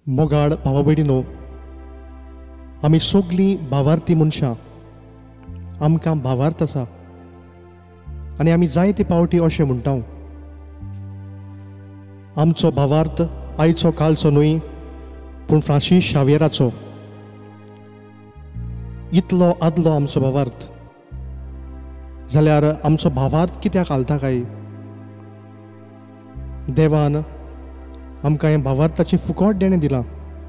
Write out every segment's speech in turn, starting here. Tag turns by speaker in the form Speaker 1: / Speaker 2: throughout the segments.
Speaker 1: मोगाळ भावा भयणीनो, आमी सगलीं भावार्थी मनशां. आमकां भावार्थ आसा आनी आमी जायते पावटी अशें म्हणटा, आमचो भावार्थ आयचो कालचो न्हय पूण फ्रांसीस शावेराचो. इतलो आदलो आमचो भावार्थ जाल्यार आमचो भावार्थ कित्याक हालता काय? देवान आमकां हें भावार्थाचें फुकट देणें दिलां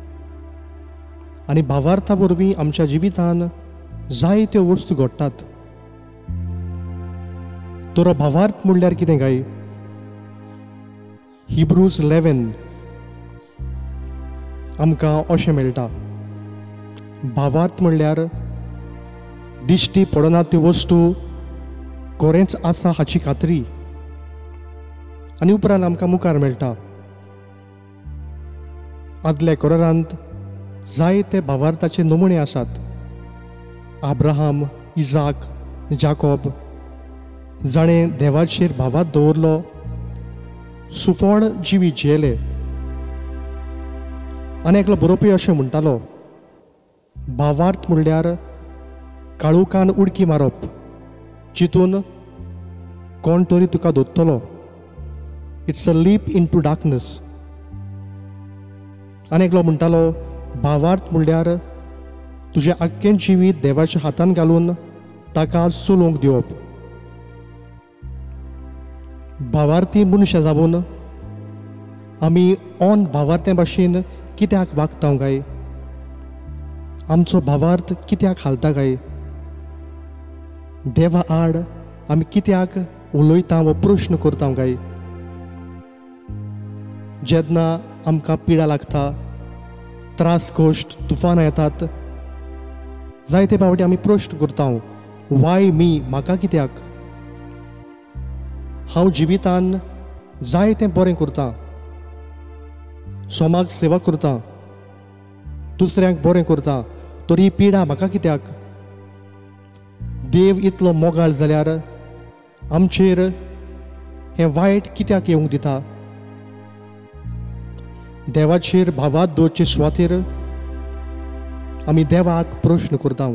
Speaker 1: आनी भावार्था वरवीं आमच्या जिवितान जायत्यो वस्तू घडटात. तर भावार्थ म्हणल्यार कितें काय? हिब्रूज 11 आमकां अशें मेळटा. भावार्थ म्हणल्यार दिश्टी पडना त्यो वस्तू खरेंच आसा हाची खात्री. आनी उपरांत आमकां मुखार मेळटा, आदल्या करारांत जायते भावार्थाचे नमुणे आसात. आब्राहाम, इजाक, जाकोब जाणें देवाचेर भावार्थ दवरलो, सुफळ जिवी जियेले. आनी एकलो बरोवपी अशें म्हणटालो, भावार्थ म्हणल्यार काळुकान उडकी मारप जितून कोण तरी तुका धोत्तलो. It's a leap into darkness. आनी एकलो म्हणटालो, भावार्थ म्हणल्यार तुजें आख्खें जिवीत देवाच्या हातान घालून ताका चलोवंक दिवप. भावार्थी मनशां जावन आमी ऑन भावार्थे भाशेन कित्याक वागता काय? आमचो भावार्थ कित्याक हालता काय? देवा आड आमी कित्याक उलयता वा प्रश्न करता काय? जेन्ना आमकां पिडा लागता, त्रास कश्ट तुफान येतात, जायते फावटी आमी प्रश्न करता, वाय मी? म्हाका कित्याक? हांव जिवितान जायतें बरें करतां, समाज सेवा करतां, दुसऱ्यांक बरें करतां, तरी पिडा म्हाका कित्याक? देव इतलो मोगाळ जाल्यार आमचेर हें वायट कित्याक येवंक दिता? देवाचेर भावार्थ दवरचे सुवातेर आमी देवाक प्रश्न करता.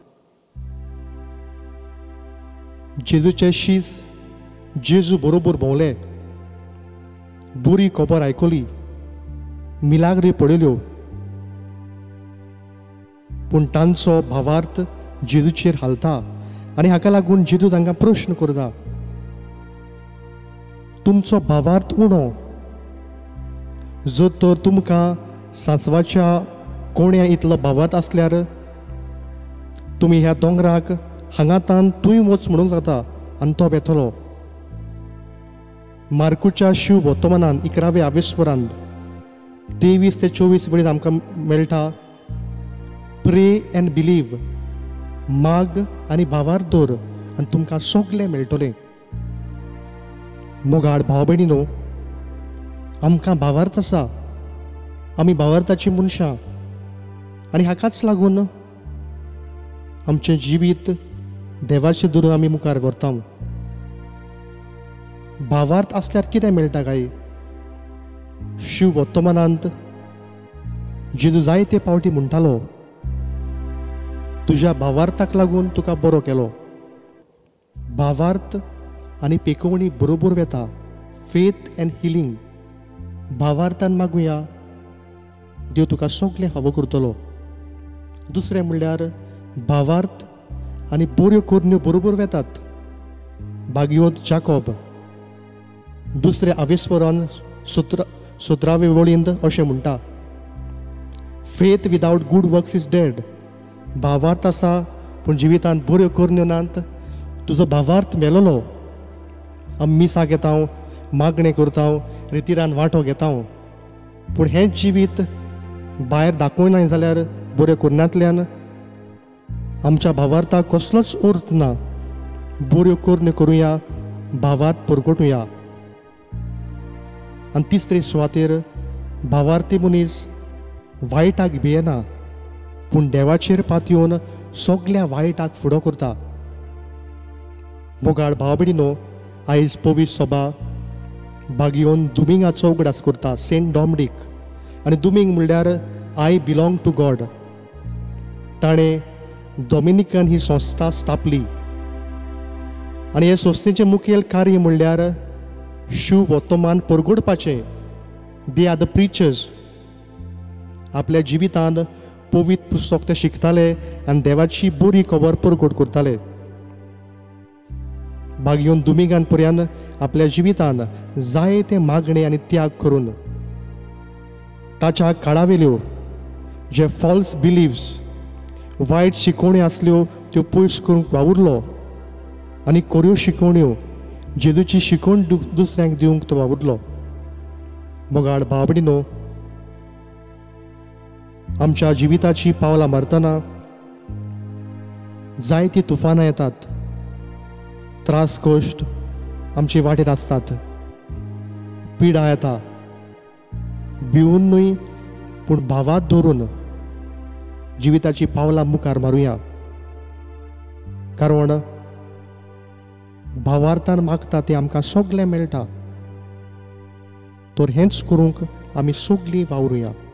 Speaker 1: जेजूचे शीस जेजू बरोबर भोंवले, बरी खबर आयकली, मिलाग्री पळयल्यो, पूण तांचो भावार्थ जेजूचेर हालता आनी हाका लागून जेजू तांकां प्रश्न करता, तुमचो भावार्थ उणो. जर तर तुमकां सांसवाच्या कोण्या इतलो भावार्थ आसल्यार तुमी ह्या दोंगराक हांगातान तुंय वच म्हणूंक जाता आनी तो वेतलो. मार्कूच्या शिव वर्तमानान 11व्या आवेस्वरांत 23 ते 24 वेळेर आमकां मेळटा, प्रे एंड बिलीव, माग आनी भावार्थ दवर आनी तुमकां सगलें मेळटलें. मोगाळ भाव भयणीनो, आमकां भावार्थ आसा, आमी भावार्थाची मनशां आनी हाकाच लागून आमचें जिवीत देवाचें धरून आमी मुखार व्हरता. भावार्थ आसल्यार कितें मेळटा काय? शिव वर्तमानांत जेजू जायते पावटी म्हणटालो, तुज्या भावार्थाक लागून तुका बरो केलो. भावार्थ आनी पेकोवणी बरोबर वेता. Faith and healing. भावार्थान मागुया, देव तुका सगलें फावो करतलो. दुसरें म्हणल्यार भावार्थ आनी बऱ्यो करण्यो बरोबर वेतात. भागवत जाकोब 2 आवेस्वरान 17वे वळींत अशें म्हणटा, faith without good works is dead. भावार्थ आसा पूण जिवितांत बऱ्यो करण्यो नात, तुजो भावार्थ मेलोलो. आमी मिसां घेता, मागणें करता, रितीरान वांटो घेता, पूण हें जिवीत भायर दाखोवना जाल्यार बऱ्यो करण्यांतल्यान आमच्या भावार्थाक कसलोच अर्थ ना. बऱ्यो करण्यो करुया, भावार्थ परगटुया. आनी तिसरे सुवातेर भावार्थी मनीस वायटाक भियेना, पूण देवाचेर पातयेवन सगल्या वायटाक फुडो करता. मोगाळ भाव भयणीनो, आयज पवीस सभा बागयोन दुमिंगाचो उगडास करता, सेंट डॉमिनिक. आनी दुमींग म्हणल्यार आय बिलोंग टू गॉड. ताणें डॉमिनिकन ही संस्था स्थापली आनी हे संस्थेचें मुखेल कार्य म्हणल्यार शुभ वर्तमान परगडपाचें. They are the preachers. आपल्या जिवितान पवित्र पुस्तक ते शिकताले आनी देवाची बरी खबर परगट करताले. बागयोन दुमिगान पर्यंत आपल्या जिवितान जायते मागणे आनी त्याग करून ताच्या काळावेल्यो जे फॉल्स बिलीव्स, वायट शिकोवण्यो आसल्यो त्यो पयस करूंक वावुरलो आनी खऱ्यो शिकोवण्यो जेजूची शिकवण दुसऱ्यांक दिवंक तो वावुरलो. मोगाळ भाव भयणीनो, आमच्या जिविताची पावलां मारतना जायतीं तुफानां येतात, त्रास कश्ट आमचे वाटेर आसतात, पिडा येता. भिवून न्हय पूण भावात धरून जिविताची पावलां मुखार मारुया. कारण भावार्थान मागता तें आमकां सगळें मेळटा. तर हेंच करूंक आमी सगळीं वावरुया.